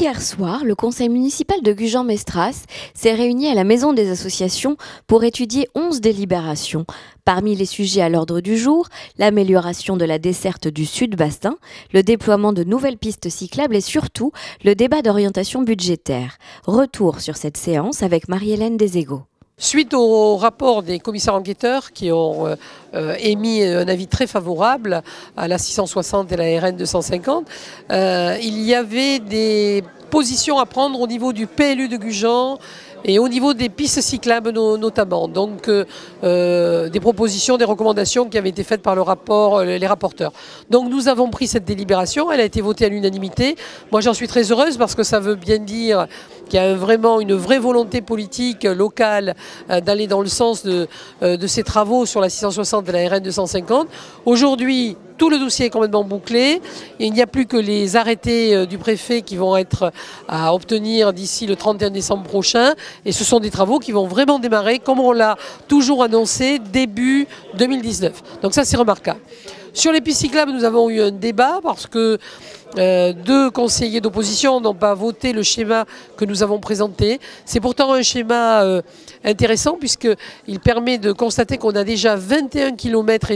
Hier soir, le conseil municipal de Gujan-Mestras s'est réuni à la Maison des associations pour étudier 11 délibérations. Parmi les sujets à l'ordre du jour, l'amélioration de la desserte du Sud-Bastin, le déploiement de nouvelles pistes cyclables et surtout le débat d'orientation budgétaire. Retour sur cette séance avec Marie-Hélène Desego. Suite au rapport des commissaires enquêteurs qui ont émis un avis très favorable à la 660 et la RN 250, il y avait des positions à prendre au niveau du PLU de Gujan et au niveau des pistes cyclables notamment. Donc des propositions, des recommandations qui avaient été faites par les rapporteurs. Donc nous avons pris cette délibération, elle a été votée à l'unanimité. Moi j'en suis très heureuse parce que ça veut bien dire qu'il y a vraiment une vraie volonté politique locale d'aller dans le sens de ces travaux sur la 660 et la RN 250. Aujourd'hui, tout le dossier est complètement bouclé. Il n'y a plus que les arrêtés du préfet qui vont être à obtenir d'ici le 31 décembre prochain. Et ce sont des travaux qui vont vraiment démarrer, comme on l'a toujours annoncé, début 2019. Donc ça, c'est remarquable. Sur les pistes cyclables, nous avons eu un débat parce que deux conseillers d'opposition n'ont pas voté le schéma que nous avons présenté. C'est pourtant un schéma intéressant puisqu'il permet de constater qu'on a déjà 21,5 km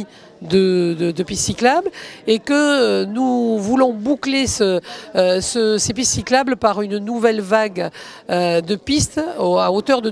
de pistes cyclables et que nous voulons boucler ces pistes cyclables par une nouvelle vague de pistes à hauteur de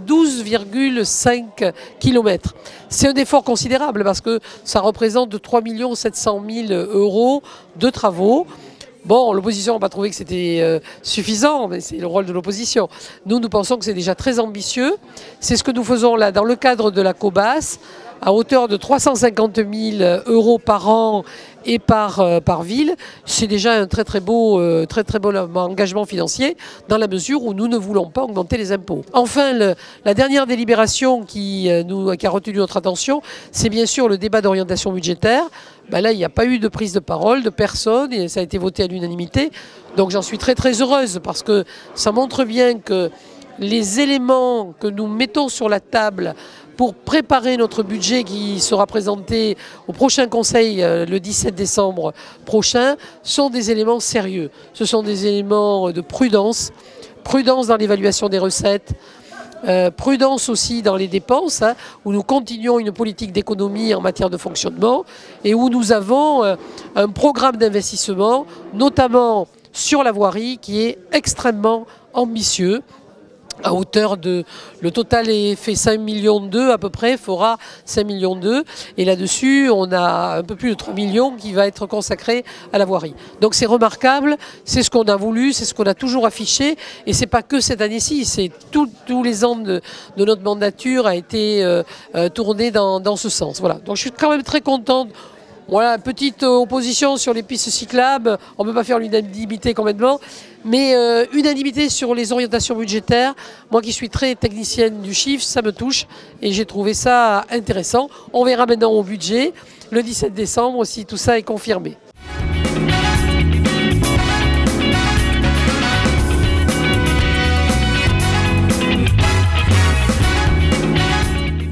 12,5 km. C'est un effort considérable parce que ça représente 3 700 000 € de travaux. Bon, l'opposition n'a pas trouvé que c'était suffisant, mais c'est le rôle de l'opposition. Nous pensons que c'est déjà très ambitieux. C'est ce que nous faisons là dans le cadre de la COBAS, à hauteur de 350 000 € par an et par ville. C'est déjà un très beau engagement financier dans la mesure où nous ne voulons pas augmenter les impôts. Enfin, la dernière délibération qui a retenu notre attention, c'est bien sûr le débat d'orientation budgétaire. Ben là, il n'y a pas eu de prise de parole de personne et ça a été voté à l'unanimité. Donc j'en suis très heureuse parce que ça montre bien que les éléments que nous mettons sur la table pour préparer notre budget qui sera présenté au prochain conseil le 17 décembre prochain sont des éléments sérieux. Ce sont des éléments de prudence dans l'évaluation des recettes, prudence aussi dans les dépenses, où nous continuons une politique d'économie en matière de fonctionnement et où nous avons un programme d'investissement, notamment sur la voirie, qui est extrêmement ambitieux. À hauteur de... Le total est fait 5,2 millions à peu près, fera 5,2 millions. Et là-dessus, on a un peu plus de 3 millions qui va être consacré à la voirie. Donc c'est remarquable, c'est ce qu'on a voulu, c'est ce qu'on a toujours affiché. Et c'est pas que cette année-ci, c'est tous les ans de notre mandature a été tourné dans ce sens. Voilà. Donc je suis quand même très contente. Voilà, petite opposition sur les pistes cyclables, on ne peut pas faire l'unanimité complètement, mais unanimité sur les orientations budgétaires. Moi qui suis très technicienne du chiffre, ça me touche et j'ai trouvé ça intéressant. On verra maintenant au budget, le 17 décembre, si tout ça est confirmé.